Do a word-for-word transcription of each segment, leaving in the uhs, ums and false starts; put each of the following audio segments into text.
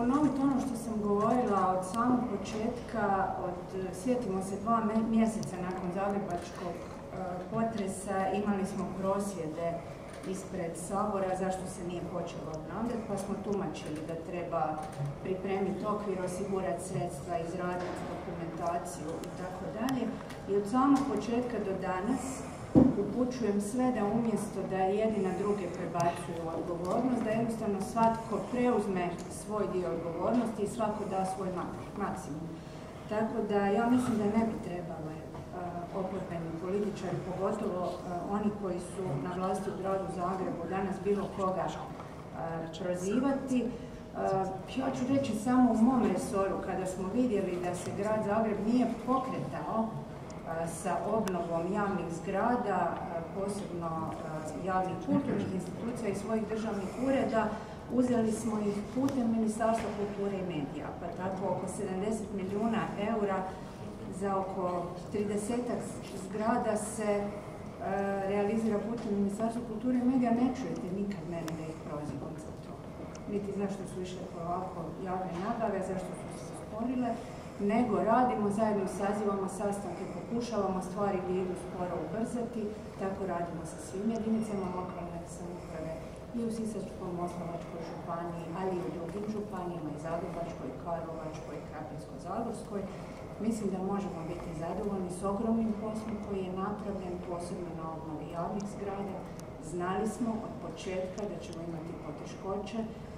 ponoviti ono što sam govorila od samog početka, od, sjetimo se, dva mjeseca nakon zagrebačkog potresa imali smo prosvjede ispred Sabora zašto se nije počelo obnavljati, pa smo tumačili da treba pripremiti okvir, osigurati sredstva, izraditi dokumentaciju i tako dalje. I od samog početka do danas upućujem sve da umjesto da jedni na druge prebacuju odgovornost, da jednostavno svatko preuzme svoj dio odgovornosti i svako da svoj maksimum. Tako da ja mislim da ne bi trebali oporbeni političari, pogotovo uh, oni koji su na vlasti u gradu Zagrebu, danas bilo koga uh, prozivati. Uh, ja ću reći samo u mom resoru, kada smo vidjeli da se grad Zagreb nije pokretao uh, sa obnovom javnih zgrada, uh, posebno uh, javnih kulturnih institucija i svojih državnih ureda, uzeli smo ih putem Ministarstva kulture i medija, pa tako oko sedamdeset milijuna eura za oko tridesetak zgrada se e, realizira putem Ministarstva kulture i medija. Ne čujete nikad mene da ih prozivam za to. Niti zašto su išle po ovako javne nabave, zašto su se sporile, nego radimo zajedno, sazivamo sastanke, pokušavamo stvari gdje idu sporo ubrzati, tako radimo sa svim jedinicama lokalne samouprave i u Sisačko-moslavačkoj županiji, ali i u drugim županijama, i Zagrebačkoj, i Karlovačkoj, i Krapinsko-zagorskoj. Mislim da možemo biti zadovoljni s ogromnim poslom koji je napravljen, posebno na obnovi javnih zgrada. Znali smo od početka da ćemo imati poteškoće,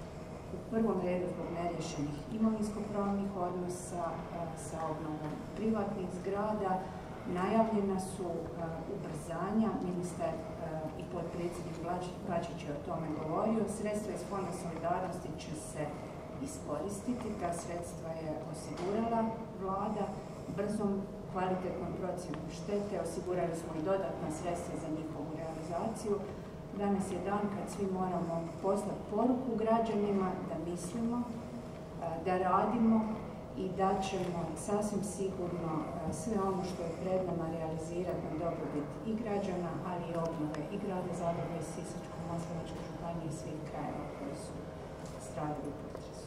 u prvom redu zbog neriješenih imovinsko-pravnih odnosa sa obnovom privatnih zgrada. Najavljena su ubrzanja, ministar i potpredsjednik Bačić je o tome govorio. Sredstva iz Fonda solidarnosti će se iskoristiti, ta sredstva je osigurala vlada brzom, kvalitetnom procjenom štete, osigurali smo i dodatna sredstva za njihovu realizaciju. Danas je dan kad svi moramo poslati poruku građanima da mislimo, da radimo i da ćemo sasvim sigurno sve ono što je pred nama realizirati na dobrobit i građana, ali i obnove i grada Zagreba i Sisačko-moslavačke županije i svih krajeva koji su stradali u potresu.